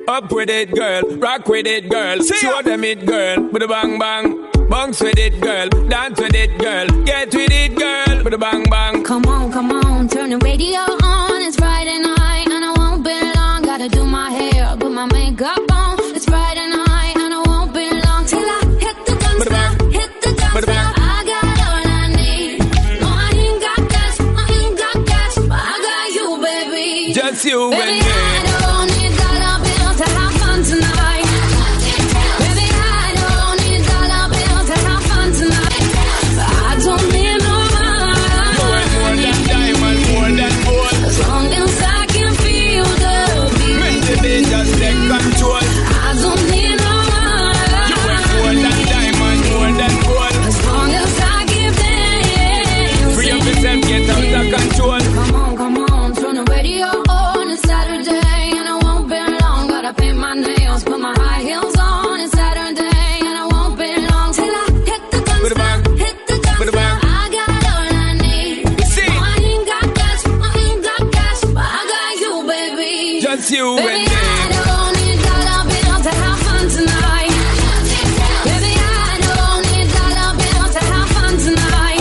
Up with it, girl. Rock with it, girl. Show them it, girl. With a bang bang. Bounce with it, girl. Dance with it, girl. Get with it, girl. With a bang bang. Come on, turn the radio on. It's Friday night and I won't be long. Gotta do my hair, put my makeup on. It's Friday night and I won't be long till I hit the dance now. Hit the dance now. I got all I need. No, I ain't got cash, but I got you, baby. Just you baby, and me. I don't need dollar bills to have fun tonight. Baby, I don't need dollar bills to have fun tonight. I don't need no money. You want more than diamond, more than gold. As long as I can feel the beat. Make the beat just take control. I don't need no money. You want more than diamond, more than gold. As long as I give them. Free up yourself, get out of control. Come on, turn the radio on. It's Saturday and I won't be long. Gotta paint my nails, put my high heels on. It's Saturday and I won't be long till I hit the dance now. Hit the dance now. I got all I need. See. No, I ain't got cash, but I got you, baby. Just you Baby, and me. I don't need dollar bills to have fun tonight. Baby, I don't need dollar bills to have fun tonight.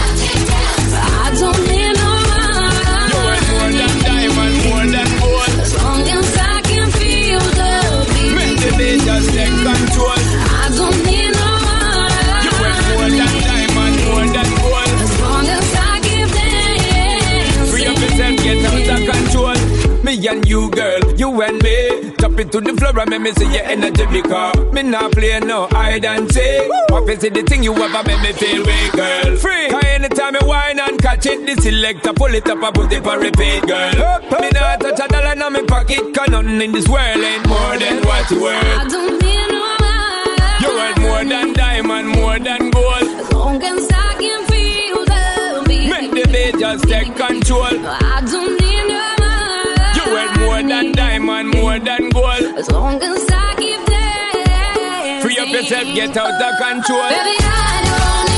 I don't need no money. You want more than diamond, more than gold. As long as I can feel the beat. Make the beat just take control. I don't need no money. You want more than diamond, more than gold. As long as I give them. Free up yourself, get out of control. Me and you, girl, you and me. Drop it to the floor and make me see your energy because me not play no hide and seek. What is it the thing you ever make me feel weak, girl? Free. Cause anytime you whine and catch it, the selector pull it up and put it for repeat, girl. Me not touch a dollar in my pocket, cause nothing in this world ain't more than what you worth. I don't need no money. You worth more than diamond, more than gold. As long as I can feel the beat. Make the beat just take control. I don't need no money. You worth more than diamond, more than gold. As long as I keep dancing. Free up yourself, get out of control. Baby, I don't